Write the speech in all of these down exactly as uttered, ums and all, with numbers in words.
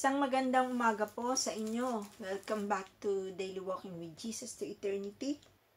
Isang magandang umaga po sa inyo. Welcome back to Daily Walking with Jesus to Eternity.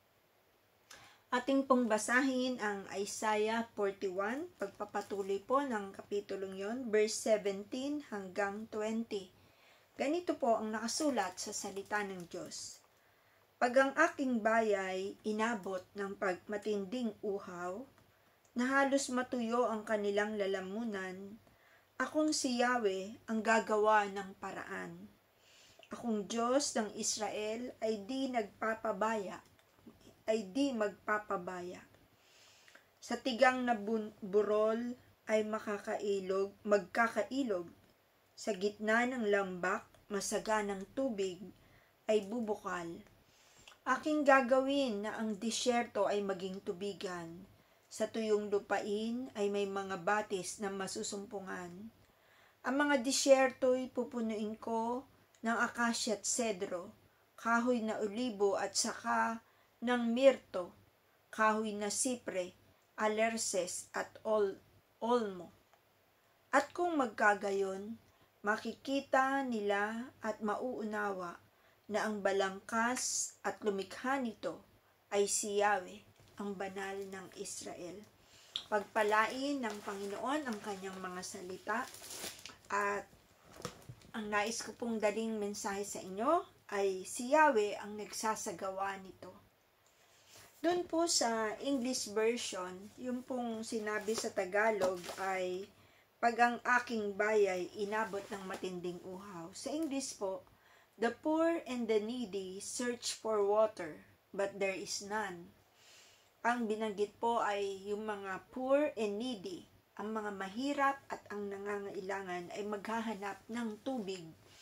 Ating pong basahin ang Isaiah forty-one, pagpapatuloy po ng kapitulong yon, verse seventeen hanggang twenty. Ganito po ang nakasulat sa salita ng Diyos. Pag ang aking bayay inabot ng pagmatinding uhaw, na halos matuyo ang kanilang lalamunan, akong si Yahweh ang gagawa ng paraan. Akong Diyos ng Israel ay di nagpapabaya, ay di magpapabaya. Sa tigang na burol ay makakailog, magkakailog. Sa gitna ng lambak, masaganang tubig ay bubukal. Aking gagawin na ang disyerto ay maging tubigan. Sa tuyong lupain ay may mga batis na masusumpungan. Ang mga disyerto'y pupunuin ko ng akasya at sedro, kahoy na olibo at saka ng mirto, kahoy na sipre, alerces at ol, olmo. At kung magkagayon, makikita nila at mauunawa na ang balangkas at lumikha nito ay si Yahweh, ang banal ng Israel. Pagpalain ng Panginoon ang kanyang mga salita, at ang nais ko pong daling mensahe sa inyo ay si Yahweh ang nagsasagawa nito. Doon po sa English version, yung pong sinabi sa Tagalog ay, pag ang aking bayay inabot ng matinding uhaw. Sa English po, the poor and the needy search for water, but there is none. Ang binanggit po ay yung mga poor and needy, ang mga mahirap at ang nangangailangan ay maghahanap ng tubig.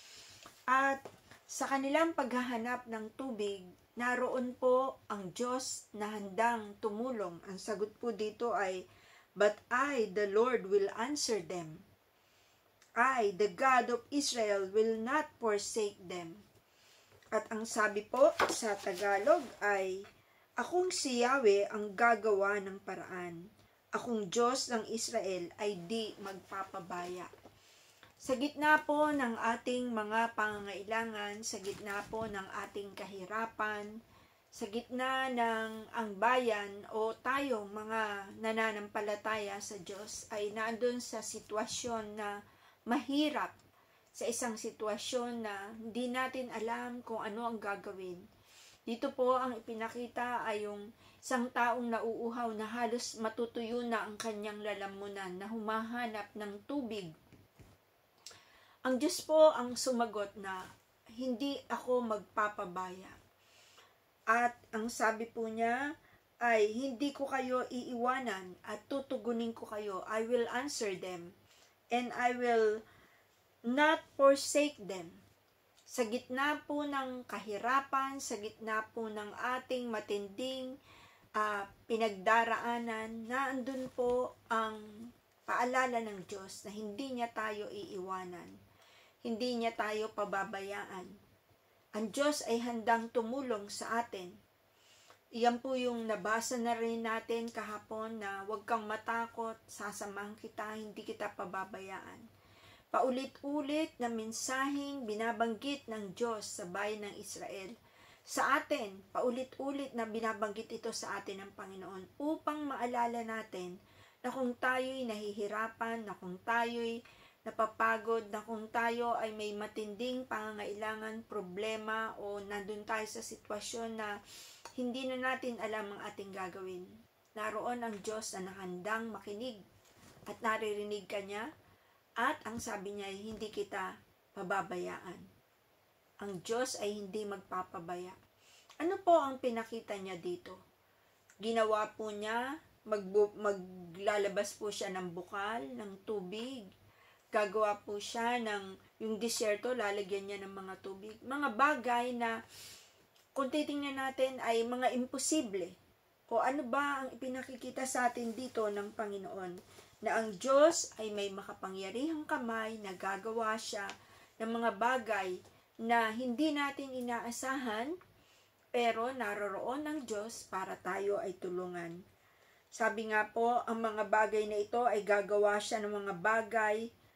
At sa kanilang paghahanap ng tubig, naroon po ang Diyos na handang tumulong. Ang sagot po dito ay, but I, the Lord, will answer them. I, the God of Israel, will not forsake them. At ang sabi po sa Tagalog ay, akong si Yahweh ang gagawa ng paraan. Akong Diyos ng Israel ay di magpapabaya. Sa gitna po ng ating mga pangangailangan, sa gitna po ng ating kahirapan, sa gitna ng ang bayan o tayo mga nananampalataya sa Diyos ay naandun sa sitwasyon na mahirap, sa isang sitwasyon na hindi natin alam kung ano ang gagawin. Dito po ang ipinakita ay yung isang taong nauuhaw na halos matutuyo na ang kanyang lalamunan, na humahanap ng tubig. Ang Diyos po ang sumagot na, hindi ako magpapabaya. At ang sabi po niya ay, hindi ko kayo iiwanan at tutugunin ko kayo. I will answer them and I will not forsake them. Sa gitna po ng kahirapan, sa gitna po ng ating matinding uh, pinagdaraanan, naandun po ang paalala ng Diyos na hindi niya tayo iiwanan. Hindi niya tayo pababayaan. Ang Diyos ay handang tumulong sa atin. Iyan po yung nabasa na rin natin kahapon na huwag kang matakot, sasamahan kita, hindi kita pababayaan. Paulit-ulit na mensaheng binabanggit ng Diyos sa bayan ng Israel. Sa atin, paulit-ulit na binabanggit ito sa atin ng Panginoon upang maalala natin na kung tayo'y nahihirapan, na kung tayo'y napapagod, na kung tayo ay may matinding pangangailangan, problema o nandun tayo sa sitwasyon na hindi na natin alam ang ating gagawin. Naroon ang Diyos na nakandang makinig at naririnig ka niya. At ang sabi niya ay hindi kita pababayaan. Ang Diyos ay hindi magpapabaya. Ano po ang pinakita niya dito? Ginawa po niya, magbu- maglalabas po siya ng bukal, ng tubig. Gagawa po siya ng yung disyerto, lalagyan niya ng mga tubig. Mga bagay na kung titingnan natin ay mga imposible. O ano ba ang ipinakikita sa atin dito ng Panginoon? Na ang Diyos ay may makapangyarihang kamay na gagawa siya ng mga bagay na hindi natin inaasahan, pero naroroon ng Diyos para tayo ay tulungan. Sabi nga po, ang mga bagay na ito ay gagawa siya ng mga bagay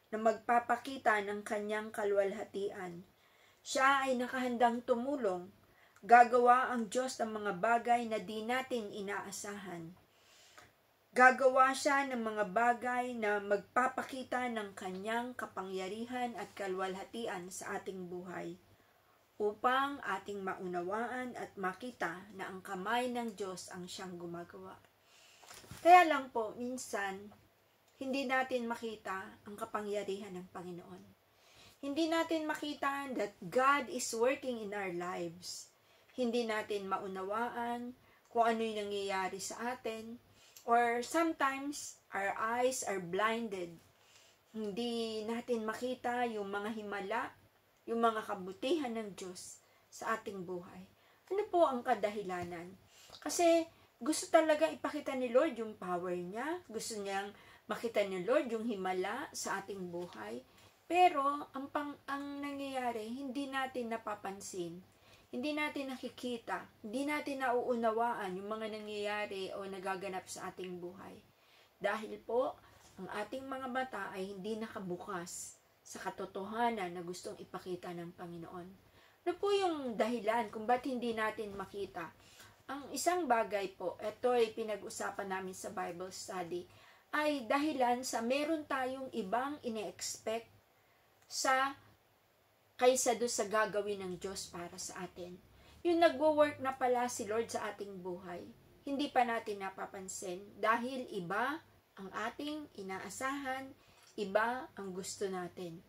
na magpapakita ng kanyang kaluwalhatian. Siya ay nakahandang tumulong. Gagawa ang Diyos ng mga bagay na di natin inaasahan. Gagawa siya ng mga bagay na magpapakita ng kanyang kapangyarihan at kaluwalhatian sa ating buhay, upang ating maunawaan at makita na ang kamay ng Diyos ang siyang gumagawa. Kaya lang po, minsan, hindi natin makita ang kapangyarihan ng Panginoon. Hindi natin makita that God is working in our lives. Hindi natin maunawaan kung ano yung nangyayari sa atin. Or sometimes, our eyes are blinded. Hindi natin makita yung mga himala, yung mga kabutihan ng Diyos sa ating buhay. Ano po ang kadahilanan? Kasi gusto talaga ipakita ni Lord yung power niya. Gusto niyang makita ni Lord yung himala sa ating buhay. Pero ang, pang, ang nangyayari, hindi natin napapansin. Hindi natin nakikita, hindi natin nauunawaan yung mga nangyayari o nagaganap sa ating buhay. Dahil po, ang ating mga mata ay hindi nakabukas sa katotohanan na gustong ipakita ng Panginoon. Ano po yung dahilan kung ba't hindi natin makita? Ang isang bagay po, ito ay pinag-usapan namin sa Bible study, ay dahilan sa meron tayong ibang ine-expect sa kaysa do sa gagawin ng Diyos para sa atin. Yung nagwo-work na pala si Lord sa ating buhay, hindi pa natin napapansin dahil iba ang ating inaasahan, iba ang gusto natin.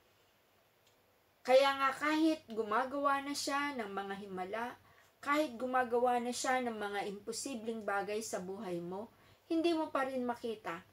Kaya nga kahit gumagawa na siya ng mga himala, kahit gumagawa na siya ng mga imposibleng bagay sa buhay mo, hindi mo pa rin makita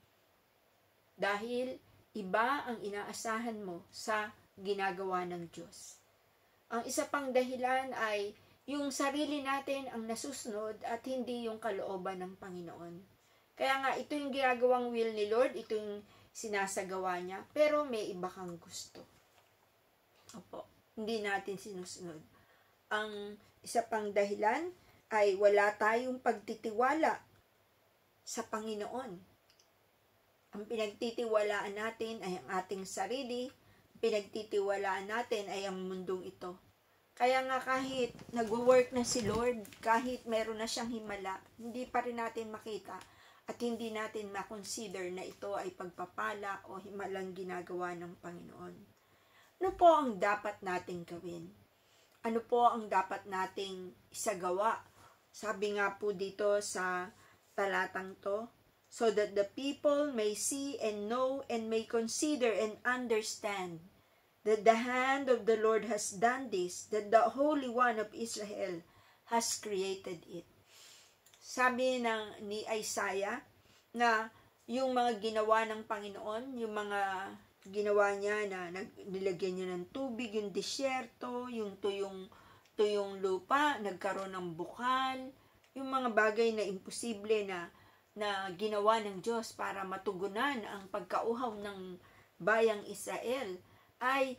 dahil iba ang inaasahan mo sa ginagawa ng Diyos. Ang isa pang dahilan ay yung sarili natin ang nasusunod at hindi yung kalooban ng Panginoon. Kaya nga ito yung ginagawang will ni Lord, ito yung sinasagawa niya, pero may iba kang gusto. Opo, hindi natin sinusunod. Ang isa pang dahilan ay wala tayong pagtitiwala sa Panginoon. Ang pinagtitiwalaan natin ay ang ating sarili, pinagtitiwalaan natin ay ang mundong ito. Kaya nga kahit nagwo-work na si Lord, kahit meron na siyang himala, hindi pa rin natin makita at hindi natin makonsider na ito ay pagpapala o himalang ginagawa ng Panginoon. Ano po ang dapat nating gawin? Ano po ang dapat nating isagawa? Sabi nga po dito sa talatang to, so that the people may see and know and may consider and understand that the hand of the Lord has done this, that the Holy One of Israel has created it. Sabi ng ni Isaiah na yung mga ginawa ng Panginoon, yung mga ginawa niya na nilagyan niya ng tubig, yung disyerto, yung tuyong, tuyong lupa, nagkaroon ng bukal, yung mga bagay na imposible na na ginawa ng Diyos para matugunan ang pagkauhaw ng bayang Israel ay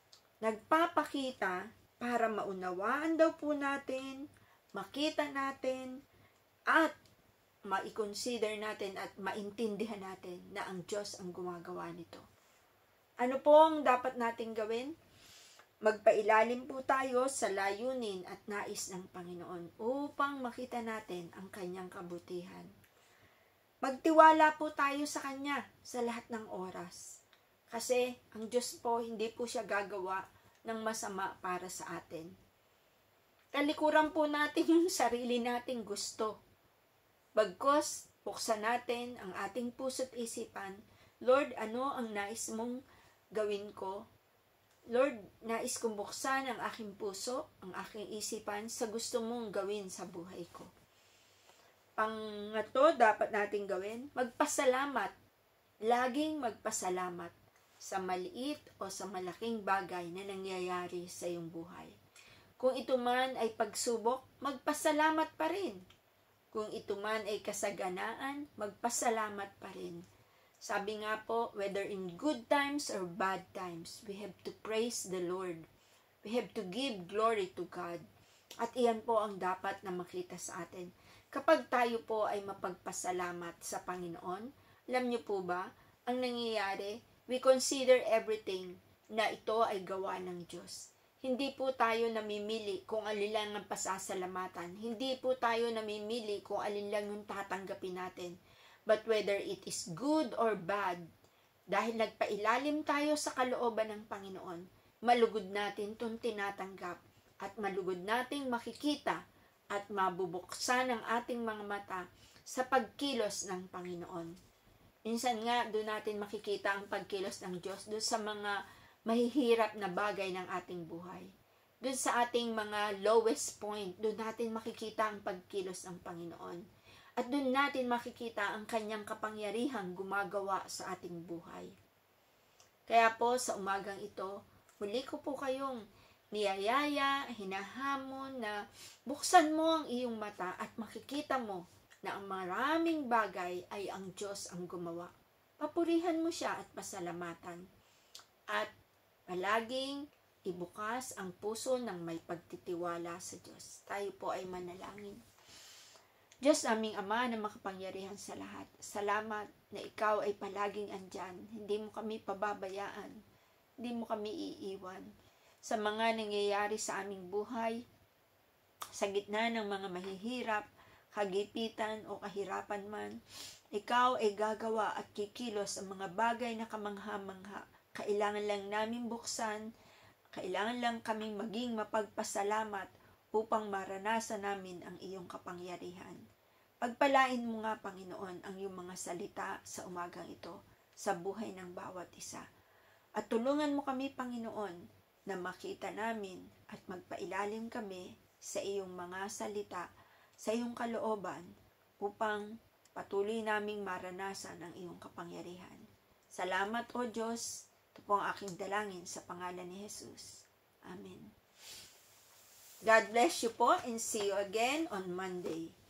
nagpapakita para maunawaan daw po natin, makita natin, at ma-consider natin at maintindihan natin na ang Diyos ang gumagawa nito. Ano po ang dapat nating gawin? Magpailalim po tayo sa layunin at nais ng Panginoon upang makita natin ang kanyang kabutihan. Magtiwala po tayo sa Kanya sa lahat ng oras. Kasi ang Diyos po, hindi po siya gagawa ng masama para sa atin. Talikuran po natin yung sarili nating gusto. Bagkos, buksan natin ang ating puso't isipan. Lord, ano ang nais mong gawin ko? Lord, nais kong buksan ang aking puso, ang aking isipan sa gusto mong gawin sa buhay ko. Pangatlo, dapat nating gawin, magpasalamat. Laging magpasalamat sa maliit o sa malaking bagay na nangyayari sa iyong buhay. Kung ito man ay pagsubok, magpasalamat pa rin. Kung ito man ay kasaganaan, magpasalamat pa rin. Sabi nga po, whether in good times or bad times, we have to praise the Lord. We have to give glory to God. At iyan po ang dapat na makita sa atin. Kapag tayo po ay mapagpasalamat sa Panginoon, alam niyo po ba, ang nangyayari, we consider everything na ito ay gawa ng Diyos. Hindi po tayo namimili kung alin lang ang pasasalamatan. Hindi po tayo namimili kung alin lang yung tatanggapin natin. But whether it is good or bad, dahil nagpailalim tayo sa kalooban ng Panginoon, malugod natin itong tinatanggap at malugod nating makikita at mabubuksan ang ating mga mata sa pagkilos ng Panginoon. Minsan nga, doon natin makikita ang pagkilos ng Diyos doon sa mga mahihirap na bagay ng ating buhay. Doon sa ating mga lowest point, doon natin makikita ang pagkilos ng Panginoon. At doon natin makikita ang kanyang kapangyarihang gumagawa sa ating buhay. Kaya po sa umagang ito, muli ko po kayong niyayaya, hinahamon na buksan mo ang iyong mata at makikita mo na ang maraming bagay ay ang Diyos ang gumawa. Papurihan mo siya at pasalamatan. At palaging ibukas ang puso ng may pagtitiwala sa Diyos. Tayo po ay manalangin. Diyos aming Ama na makapangyarihan sa lahat, salamat na Ikaw ay palaging andyan. Hindi mo kami pababayaan. Hindi mo kami iiwan. Sa mga nangyayari sa aming buhay, sa gitna ng mga mahihirap, kagipitan o kahirapan man, Ikaw ay gagawa at kikilos ang mga bagay na kamangha-mangha. Kailangan lang namin buksan, kailangan lang kaming maging mapagpasalamat upang maranasan namin ang iyong kapangyarihan. Pagpalain mo nga, Panginoon, ang iyong mga salita sa umagang ito, sa buhay ng bawat isa. At tulungan mo kami, Panginoon, na makita namin at magpailalim kami sa iyong mga salita, sa iyong kalooban, upang patuloy naming maranasan ang iyong kapangyarihan. Salamat, O Diyos. Ito po ang aking dalangin sa pangalan ni Jesus. Amen. God bless you po and see you again on Monday.